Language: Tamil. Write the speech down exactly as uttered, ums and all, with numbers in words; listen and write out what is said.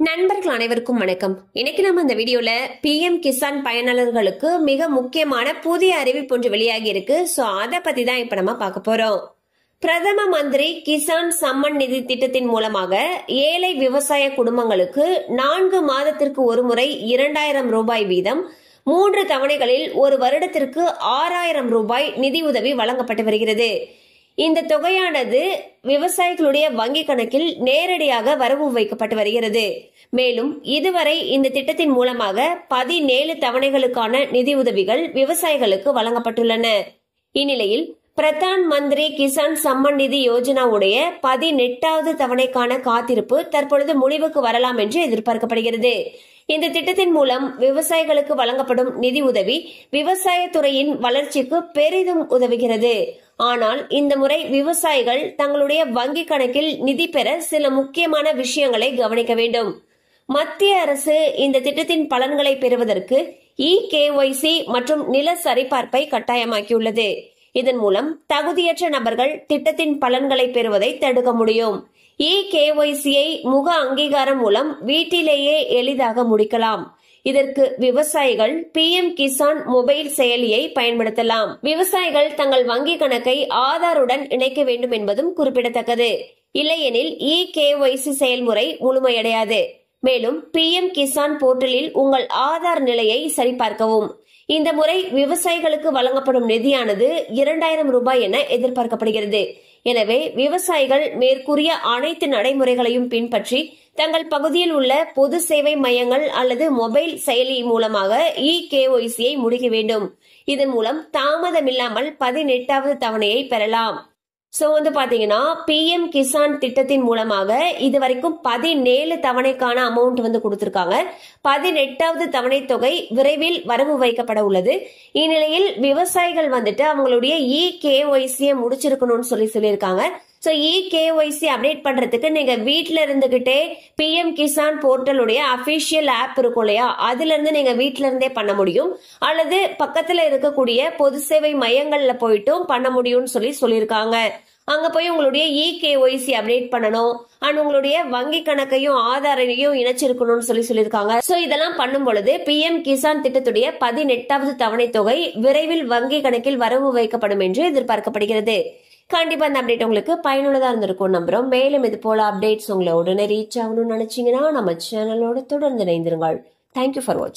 நண்பர்கள் அனைவருக்கும் வணக்கம். இன்னைக்கு நம்ம இந்த வீடியோல பிஎம் கிசான் பயனாளர்களுக்கு மிக முக்கியமான புதிய அறிவிப்பு ஒன்று வெளியாகி இருக்கு. சோ அத பத்தி தான் இப்ப நம்ம பார்க்க போறோம். பிரதம மந்திரி கிசான் சம்மன் நிதி திட்டத்தின் மூலமாக ஏழை விவசாய குடும்பங்களுக்கு நான்கு மாதத்திற்கு ஒரு முறை இரண்டாயிரம் ரூபாய் வீதம் மூன்று தவணைகளில் ஒரு வருடத்திற்கு ஆறாயிரம் ரூபாய் நிதி உதவி வழங்கப்பட்டு வருகிறது. இந்த தொகையானது விவசாயிகளுடைய வங்கி கணக்கில் நேரடியாக வரவு வைக்கப்பட்டு வருகிறது. மேலும் இதுவரை இந்த திட்டத்தின் மூலமாக பதினேழு தவணைகளுக்கான நிதி உதவிகள் விவசாயிகளுக்கு வழங்கப்பட்டுள்ளன. இந்நிலையில் பிரதான் மந்திரி கிசான் சம்மன் நிதி யோஜனாவுடைய பதினெட்டாவது தவணைக்கான காத்திருப்பு தற்பொழுது முடிவுக்கு வரலாம் என்று எதிர்பார்க்கப்படுகிறது. இந்த திட்டத்தின் மூலம் விவசாயிகளுக்கு வழங்கப்படும் நிதி உதவி விவசாயத்துறையின் வளர்ச்சிக்கு பெரிதும் உதவுகிறது. ஆனால் இந்த முறை விவசாயிகள் தங்களுடைய வங்கி கணக்கில் நிதி பெற சில முக்கியமான விஷயங்களை கவனிக்க வேண்டும். மத்திய அரசு இந்த திட்டத்தின் பலன்களை பெறுவதற்கு இ கேஒய்சி மற்றும் நில சரிபார்ப்பை கட்டாயமாக்கியுள்ளது. இதன் மூலம் தகுதியற்ற நபர்கள் திட்டத்தின் பலன்களை பெறுவதை தடுக்க முடியும். இ கேஒய்சியை முக அங்கீகாரம் மூலம் வீட்டிலேயே எளிதாக முடிக்கலாம். இதற்கு விவசாயிகள் பிஎம் கிசான் மொபைல் செயலியை பயன்படுத்தலாம். விவசாயிகள் தங்கள் வங்கி கணக்கை ஆதாருடன் இணைக்க வேண்டும் என்பதும் குறிப்பிடத்தக்கது. இல்லையெனில் இ கேஒய்சி செயல்முறை முழுமையடையாது. மேலும் பிஎம் கிசான் போர்ட்டலில் உங்கள் ஆதார் நிலையை சரிபார்க்கவும். இந்த முறை விவசாயிகளுக்கு வழங்கப்படும் நிதியானது இரண்டாயிரம் ரூபாய் என எதிர்பார்க்கப்படுகிறது. எனவே விவசாயிகள் மேற்கூறிய அனைத்து நடைமுறைகளையும் பின்பற்றி தங்கள் பகுதியில் உள்ள பொது சேவை மையங்கள் அல்லது மொபைல் செயலி மூலமாக இ கேஒய்சியை முடிக்க வேண்டும். இதன் மூலம் தாமதமில்லாமல் பதினெட்டாவது தவணையை பெறலாம். சோ வந்து பாத்தீங்கன்னா பிஎம் கிசான் திட்டத்தின் மூலமாக இதுவரைக்கும் பதினேழு தவணைக்கான அமௌண்ட் வந்து கொடுத்திருக்காங்க. பதினெட்டாவது தவணை தொகை விரைவில் வரவு வைக்கப்பட உள்ளது. இந்நிலையில் விவசாயிகள் வந்துட்டு அவங்களுடைய இ கேஒய்சியை முடிச்சிருக்கணும்னு சொல்லி சொல்லியிருக்காங்க. சோ இ கேஒய்சி அப்டேட் பண்றதுக்கு நீங்க வீட்டுல இருந்துகிட்டே பிஎம் கிசான் போர்ட்டலுடைய அபிஷியல் ஆப் இருக்கும் இல்லையா, அதுல இருந்து நீங்க வீட்டுல இருந்தே பண்ண முடியும். அல்லது பக்கத்துல இருக்கக்கூடிய பொது சேவை மையங்கள்ல போயிட்டும் பண்ண முடியும்னு சொல்லி சொல்லியிருக்காங்க. அங்க போய் உங்களுடைய இ கேஒய்சி அப்டேட் பண்ணணும் அண்ட் உங்களுடைய வங்கி கணக்கையும் ஆதாரையும் இணைச்சிருக்கணும்னு சொல்லி சொல்லியிருக்காங்க. சோ இதெல்லாம் பண்ணும் பொழுது பிஎம் கிசான் திட்டத்துடைய பதினெட்டாவது தவணை தொகை விரைவில் வங்கி கணக்கில் வரவு வைக்கப்படும் என்று எதிர்பார்க்கப்படுகிறது. கண்டிப்பா இந்த அப்டேட் உங்களுக்கு பயனுள்ளதா இருந்திருக்கும் நம்புறோம். மேலும் இது போல அப்டேட்ஸ் உங்களை உடனே ரீச் ஆகணும்னு நினைச்சீங்கன்னா நம்ம சேனலோட தொடர்ந்து இணைந்திருங்கள். தேங்க்யூ ஃபார் வாட்சிங்.